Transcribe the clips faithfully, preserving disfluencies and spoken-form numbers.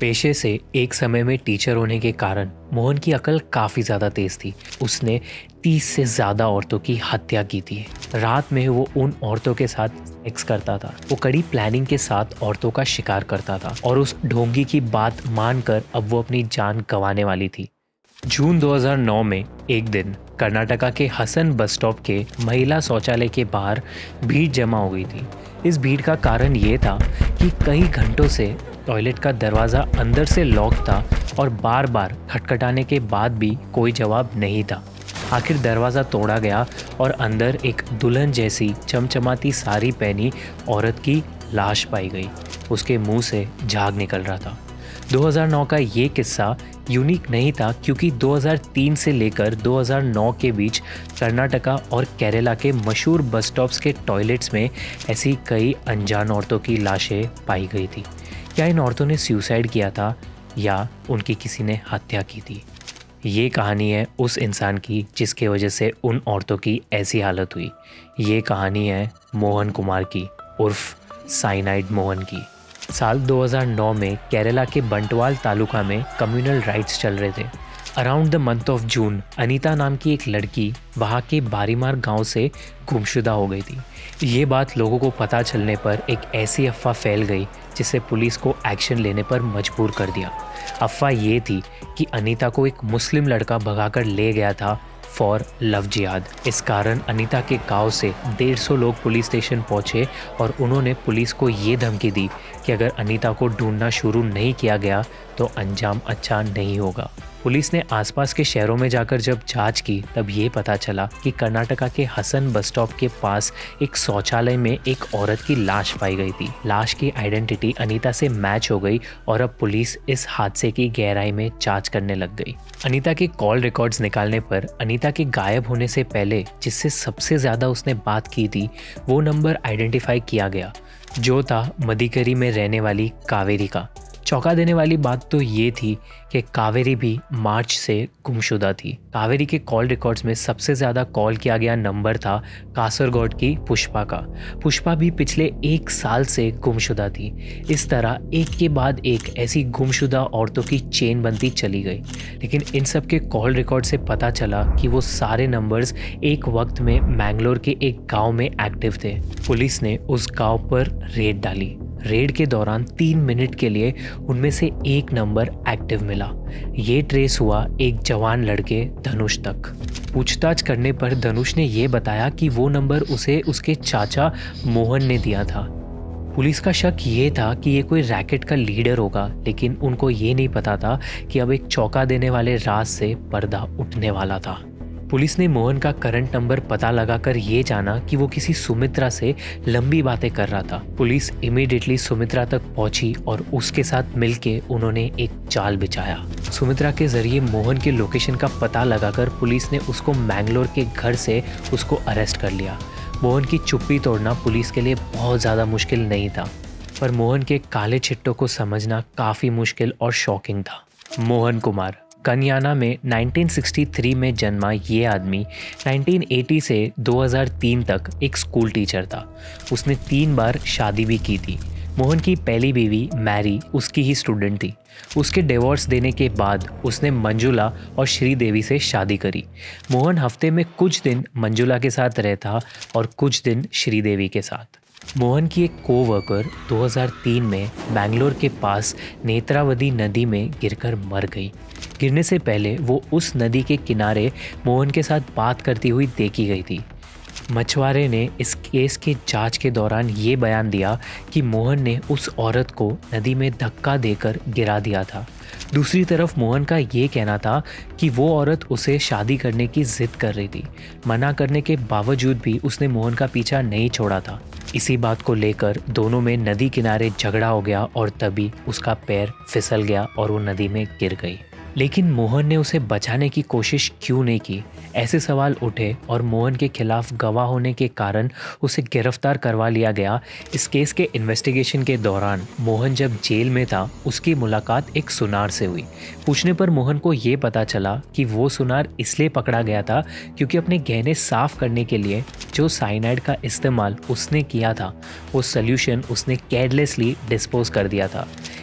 पेशे से एक समय में टीचर होने के कारण मोहन की अकल काफ़ी ज़्यादा तेज थी। उसने तीस से ज़्यादा औरतों की हत्या की थी। रात में वो उन औरतों के साथ सेक्स करता था। वो कड़ी प्लानिंग के साथ औरतों का शिकार करता था और उस ढोंगी की बात मानकर अब वो अपनी जान गंवाने वाली थी। जून दो हज़ार नौ में एक दिन कर्नाटका के हसन बस स्टॉप के महिला शौचालय के बाहर भीड़ जमा हो गई थी। इस भीड़ का कारण ये था कि कई घंटों से टॉयलेट का दरवाज़ा अंदर से लॉक था और बार बार खटखटाने के बाद भी कोई जवाब नहीं था। आखिर दरवाज़ा तोड़ा गया और अंदर एक दुल्हन जैसी चमचमाती साड़ी पहनी औरत की लाश पाई गई। उसके मुंह से झाग निकल रहा था। दो हज़ार नौ का ये किस्सा यूनिक नहीं था क्योंकि दो हज़ार तीन से लेकर दो हज़ार नौ के बीच कर्नाटका और केरला के मशहूर बस स्टॉप्स के टॉयलेट्स में ऐसी कई अनजान औरतों की लाशें पाई गई थी। क्या इन औरतों ने सुसाइड किया था या उनकी किसी ने हत्या की थी? ये कहानी है उस इंसान की जिसके वजह से उन औरतों की ऐसी हालत हुई। ये कहानी है मोहन कुमार की, उर्फ साइनाइड मोहन की। साल दो हज़ार नौ में केरला के बंटवाल तालुका में कम्युनल राइट्स चल रहे थे। Around the month of June Anita नाम की एक लड़की वहाँ के बारीमार गांव से गुमशुदा हो गई थी। ये बात लोगों को पता चलने पर एक ऐसी अफवाह फैल गई जिससे पुलिस को एक्शन लेने पर मजबूर कर दिया। अफवाह ये थी कि अनीता को एक मुस्लिम लड़का भगाकर ले गया था फॉर लव जिहाद। इस कारण अनीता के गांव से डेढ़ सौ लोग पुलिस स्टेशन पहुंचे और उन्होंने पुलिस को ये धमकी दी कि अगर अनीता को ढूंढना शुरू नहीं किया गया तो अंजाम अच्छा नहीं होगा। पुलिस ने आसपास के शहरों में जाकर जब जांच की तब ये पता चला कि कर्नाटका के हसन बस स्टॉप के पास एक शौचालय में एक औरत की लाश पाई गई थी। लाश की आइडेंटिटी अनीता से मैच हो गई और अब पुलिस इस हादसे की गहराई में जांच करने लग गई। अनीता के कॉल रिकॉर्ड्स निकालने पर अनीता के गायब होने से पहले जिससे सबसे ज़्यादा उसने बात की थी वो नंबर आइडेंटिफाई किया गया, जो था मदिकरी में रहने वाली कावेरी का। चौंका देने वाली बात तो ये थी कि कावेरी भी मार्च से गुमशुदा थी। कावेरी के कॉल रिकॉर्ड्स में सबसे ज़्यादा कॉल किया गया नंबर था कासरगोड की पुष्पा का। पुष्पा भी पिछले एक साल से गुमशुदा थी। इस तरह एक के बाद एक ऐसी गुमशुदा औरतों की चेन बनती चली गई। लेकिन इन सब के कॉल रिकॉर्ड से पता चला कि वो सारे नंबर्स एक वक्त में मैंगलोर के एक गाँव में एक्टिव थे। पुलिस ने उस गाँव पर रेड डाली। रेड के दौरान तीन मिनट के लिए उनमें से एक नंबर एक्टिव मिला। ये ट्रेस हुआ एक जवान लड़के धनुष तक। पूछताछ करने पर धनुष ने यह बताया कि वो नंबर उसे उसके चाचा मोहन ने दिया था। पुलिस का शक ये था कि ये कोई रैकेट का लीडर होगा, लेकिन उनको ये नहीं पता था कि अब एक चौंका देने वाले राज से पर्दा उठने वाला था। पुलिस ने मोहन का करंट नंबर पता लगाकर ये जाना कि वो किसी सुमित्रा से लंबी बातें कर रहा था। पुलिस इमीडिएटली सुमित्रा तक पहुंची और उसके साथ मिलके उन्होंने एक जाल बिछाया। सुमित्रा के जरिए मोहन के लोकेशन का पता लगाकर पुलिस ने उसको मैंगलोर के घर से उसको अरेस्ट कर लिया। मोहन की चुप्पी तोड़ना पुलिस के लिए बहुत ज़्यादा मुश्किल नहीं था, पर मोहन के काले छिट्टों को समझना काफ़ी मुश्किल और शॉकिंग था। मोहन कुमार कन्याना में उन्नीस सौ तिरसठ में जन्मा ये आदमी उन्नीस सौ अस्सी से दो हज़ार तीन तक एक स्कूल टीचर था। उसने तीन बार शादी भी की थी। मोहन की पहली बीवी मैरी उसकी ही स्टूडेंट थी। उसके डिवोर्स देने के बाद उसने मंजुला और श्रीदेवी से शादी करी। मोहन हफ्ते में कुछ दिन मंजुला के साथ रहता और कुछ दिन श्रीदेवी के साथ। मोहन की एक कोवर्कर दो हज़ार तीन में बैंगलोर के पास नेत्रावती नदी में गिरकर मर गई। गिरने से पहले वो उस नदी के किनारे मोहन के साथ बात करती हुई देखी गई थी। मछुआरे ने इस केस के जांच के दौरान ये बयान दिया कि मोहन ने उस औरत को नदी में धक्का देकर गिरा दिया था। दूसरी तरफ मोहन का ये कहना था कि वो औरत उसे शादी करने की जिद कर रही थी। मना करने के बावजूद भी उसने मोहन का पीछा नहीं छोड़ा था। इसी बात को लेकर दोनों में नदी किनारे झगड़ा हो गया और तभी उसका पैर फिसल गया और वो नदी में गिर गई। लेकिन मोहन ने उसे बचाने की कोशिश क्यों नहीं की? ऐसे सवाल उठे और मोहन के खिलाफ गवाह होने के कारण उसे गिरफ्तार करवा लिया गया। इस केस के इन्वेस्टिगेशन के दौरान मोहन जब जेल में था उसकी मुलाकात एक सुनार से हुई। पूछने पर मोहन को ये पता चला कि वो सुनार इसलिए पकड़ा गया था क्योंकि अपने गहने साफ करने के लिए जो साइनाइड का इस्तेमाल उसने किया था वो सॉल्यूशन उसने केयरलेसली डिस्पोज कर दिया था।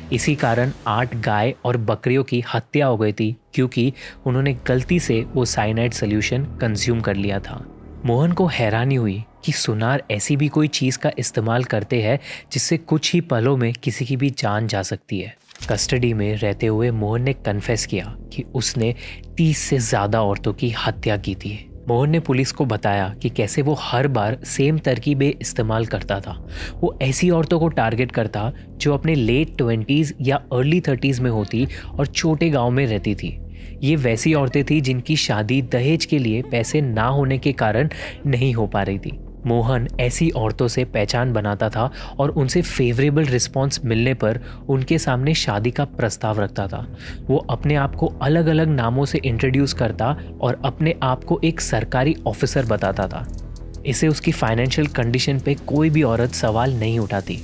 इसी कारण आठ गाय और बकरियों की हत्या हो गई थी क्योंकि उन्होंने गलती से वो साइनाइड सोल्यूशन कंज्यूम कर लिया था। मोहन को हैरानी हुई कि सुनार ऐसी भी कोई चीज़ का इस्तेमाल करते हैं जिससे कुछ ही पलों में किसी की भी जान जा सकती है। कस्टडी में रहते हुए मोहन ने कन्फेस किया कि उसने तीस से ज़्यादा औरतों की हत्या की थी। मोहन ने पुलिस को बताया कि कैसे वो हर बार सेम तरकीबें इस्तेमाल करता था। वो ऐसी औरतों को टारगेट करता जो अपने लेट ट्वेंटीज़ या अर्ली थर्टीज़ में होती और छोटे गांव में रहती थी। ये वैसी औरतें थी जिनकी शादी दहेज के लिए पैसे ना होने के कारण नहीं हो पा रही थी। मोहन ऐसी औरतों से पहचान बनाता था और उनसे फेवरेबल रिस्पॉन्स मिलने पर उनके सामने शादी का प्रस्ताव रखता था। वो अपने आप को अलग अलग नामों से इंट्रोड्यूस करता और अपने आप को एक सरकारी ऑफिसर बताता था। इसे उसकी फाइनेंशियल कंडीशन पे कोई भी औरत सवाल नहीं उठाती।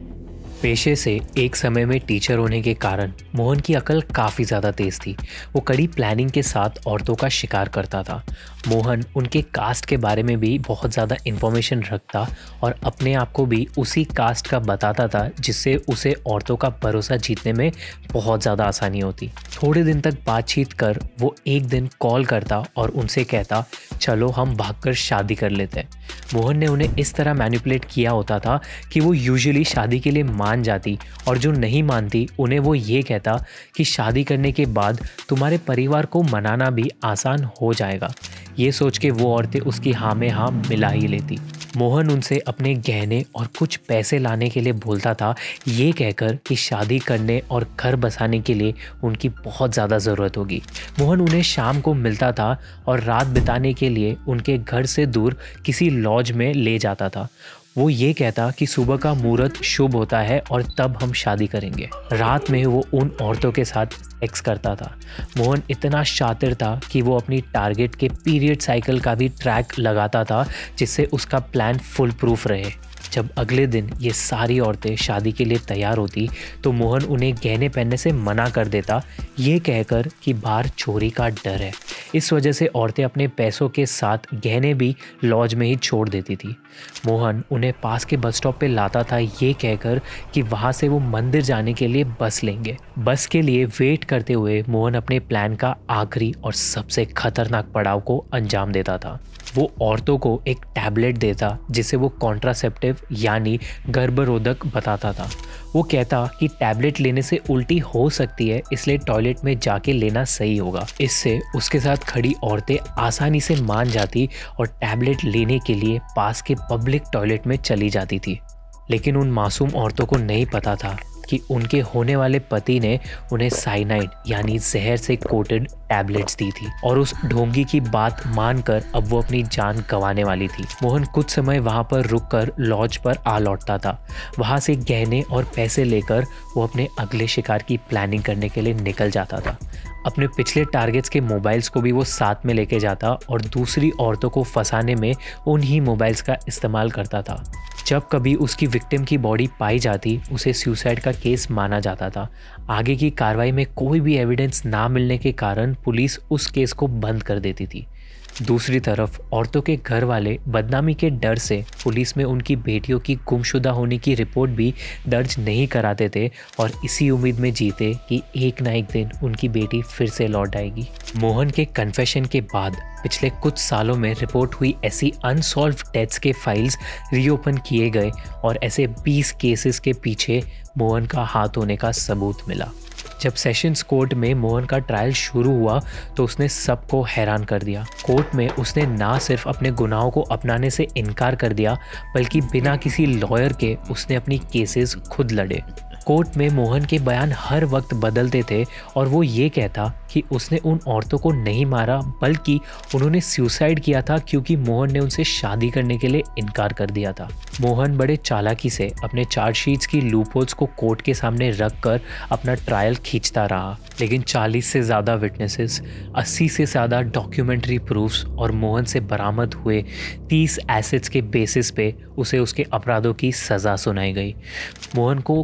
पेशे से एक समय में टीचर होने के कारण मोहन की अकल काफ़ी ज़्यादा तेज़ थी। वो कड़ी प्लानिंग के साथ औरतों का शिकार करता था। मोहन उनके कास्ट के बारे में भी बहुत ज़्यादा इन्फॉर्मेशन रखता और अपने आप को भी उसी कास्ट का बताता था, जिससे उसे औरतों का भरोसा जीतने में बहुत ज़्यादा आसानी होती। थोड़े दिन तक बातचीत कर वो एक दिन कॉल करता और उनसे कहता, चलो हम भागकर शादी कर लेते हैं। मोहन ने उन्हें इस तरह मैनिपुलेट किया होता था कि वो यूजुअली शादी के लिए मान जाती और जो नहीं मानती उन्हें वो ये कहता कि शादी करने के बाद तुम्हारे परिवार को मनाना भी आसान हो जाएगा। ये सोच के वो औरतें उसकी हाँ में हाँ मिला ही लेती। मोहन उनसे अपने गहने और कुछ पैसे लाने के लिए बोलता था, ये कहकर कि शादी करने और घर बसाने के लिए उनकी बहुत ज़्यादा ज़रूरत होगी। मोहन उन्हें शाम को मिलता था और रात बिताने के लिए उनके घर से दूर किसी लॉज में ले जाता था। वो ये कहता कि सुबह का मुहूर्त शुभ होता है और तब हम शादी करेंगे। रात में वो उन औरतों के साथ सेक्स करता था। मोहन इतना शातिर था कि वो अपनी टारगेट के पीरियड साइकिल का भी ट्रैक लगाता था, जिससे उसका प्लान फुल प्रूफ रहे। जब अगले दिन ये सारी औरतें शादी के लिए तैयार होती तो मोहन उन्हें गहने पहनने से मना कर देता, ये कहकर कि बाहर चोरी का डर है। इस वजह से औरतें अपने पैसों के साथ गहने भी लॉज में ही छोड़ देती थी। मोहन उन्हें पास के बस स्टॉप पे लाता था, ये कहकर कि वहाँ से वो मंदिर जाने के लिए बस लेंगे। बस के लिए वेट करते हुए मोहन अपने प्लान का आखिरी और सबसे खतरनाक पड़ाव को अंजाम देता था। वो औरतों को एक टैबलेट देता जिसे वो कॉन्ट्रासेप्टिव यानी गर्भरोधक बताता था। वो कहता कि टैबलेट लेने से उल्टी हो सकती है, इसलिए टॉयलेट में जाके लेना सही होगा। इससे उसके साथ खड़ी औरतें आसानी से मान जाती और टैबलेट लेने के लिए पास के पब्लिक टॉयलेट में चली जाती थी। लेकिन उन मासूम औरतों को नहीं पता था कि उनके होने वाले पति ने उन्हें साइनाइड यानी जहर से कोटेड टैबलेट्स दी थी और उस ढोंगी की बात मानकर अब वो अपनी जान गंवाने वाली थी। मोहन कुछ समय वहां पर रुककर लॉज पर आ लौटता था। वहां से गहने और पैसे लेकर वो अपने अगले शिकार की प्लानिंग करने के लिए निकल जाता था। अपने पिछले टारगेट्स के मोबाइल्स को भी वो साथ में लेके जाता और दूसरी औरतों को फंसाने में उन्हीं मोबाइल्स का इस्तेमाल करता था। जब कभी उसकी विक्टिम की बॉडी पाई जाती उसे सुसाइड का केस माना जाता था। आगे की कार्रवाई में कोई भी एविडेंस ना मिलने के कारण पुलिस उस केस को बंद कर देती थी। दूसरी तरफ औरतों के घर वाले बदनामी के डर से पुलिस में उनकी बेटियों की गुमशुदा होने की रिपोर्ट भी दर्ज नहीं कराते थे और इसी उम्मीद में जीते कि एक ना एक दिन उनकी बेटी फिर से लौट आएगी। मोहन के कन्फेशन के बाद पिछले कुछ सालों में रिपोर्ट हुई ऐसी अनसॉल्व डेथ्स के फाइल्स रीओपन किए गए और ऐसे बीस केसेस के पीछे मोहन का हाथ होने का सबूत मिला। जब सेशंस कोर्ट में मोहन का ट्रायल शुरू हुआ तो उसने सबको हैरान कर दिया। कोर्ट में उसने ना सिर्फ अपने गुनाहों को अपनाने से इनकार कर दिया बल्कि बिना किसी लॉयर के उसने अपनी केसेस खुद लड़े। कोर्ट में मोहन के बयान हर वक्त बदलते थे और वो ये कहता कि उसने उन औरतों को नहीं मारा बल्कि उन्होंने सुसाइड किया था क्योंकि मोहन ने उनसे शादी करने के लिए इनकार कर दिया था। मोहन बड़े चालाकी से अपने चार्जशीट्स की लूपहोल्स को कोर्ट के सामने रख कर अपना ट्रायल खींचता रहा, लेकिन चालीस से ज़्यादा विटनेसेस, अस्सी से ज़्यादा डॉक्यूमेंट्री प्रूफ्स और मोहन से बरामद हुए तीस एसेट्स के बेसिस पे उसे उसके अपराधों की सज़ा सुनाई गई। मोहन को कुछ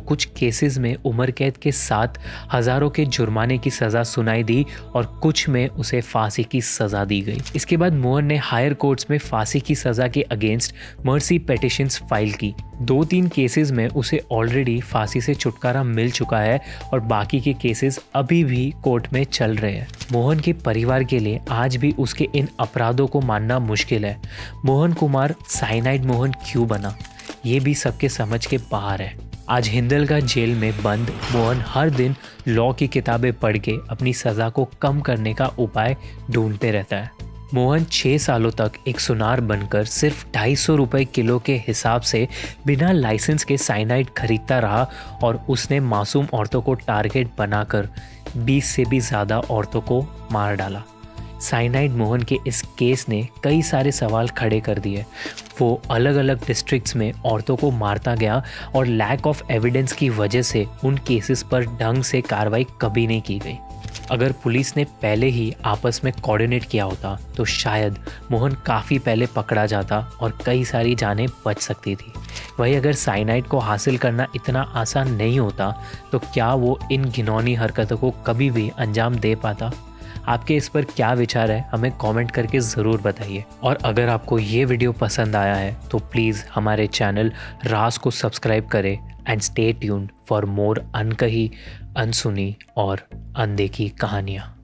केसेस में उम्र कैद के साथ हजारों के जुर्माने की सज़ा सुनाई दी और कुछ में उसे फांसी की सज़ा दी गई। इसके बाद मोहन ने हायर कोर्ट्स में फांसी की सज़ा के अगेंस्ट मर्सी पिटीशंस फाइल की। दो तीन केसेस में उसे ऑलरेडी फांसी से छुटकारा मिल चुका है और बाकी के केसेस अभी भी कोर्ट में चल रहे हैं। मोहन के परिवार के लिए आज भी उसके इन अपराधों को मानना मुश्किल है। मोहन कुमार साइनाइड मोहन क्यों बना, ये भी सबके समझ के बाहर है। आज हिंदलगा जेल में बंद मोहन हर दिन लॉ की किताबें पढ़ के अपनी सज़ा को कम करने का उपाय ढूंढते रहता है। मोहन छः सालों तक एक सुनार बनकर सिर्फ ढाई सौ रुपये किलो के हिसाब से बिना लाइसेंस के साइनाइड खरीदता रहा और उसने मासूम औरतों को टारगेट बनाकर बीस से भी ज़्यादा औरतों को मार डाला। साइनाइड मोहन के इस केस ने कई सारे सवाल खड़े कर दिए। वो अलग अलग डिस्ट्रिक्ट्स में औरतों को मारता गया और लैक ऑफ एविडेंस की वजह से उन केसेस पर ढंग से कार्रवाई कभी नहीं की गई। अगर पुलिस ने पहले ही आपस में कोऑर्डिनेट किया होता तो शायद मोहन काफ़ी पहले पकड़ा जाता और कई सारी जानें बच सकती थी। वहीं अगर साइनाइड को हासिल करना इतना आसान नहीं होता तो क्या वो इन घिनौनी हरकतों को कभी भी अंजाम दे पाता? आपके इस पर क्या विचार है, हमें कमेंट करके ज़रूर बताइए। और अगर आपको ये वीडियो पसंद आया है तो प्लीज़ हमारे चैनल राज को सब्सक्राइब करें and stay tuned for more अनकही, अनसुनी और अनदेखी कहानियाँ।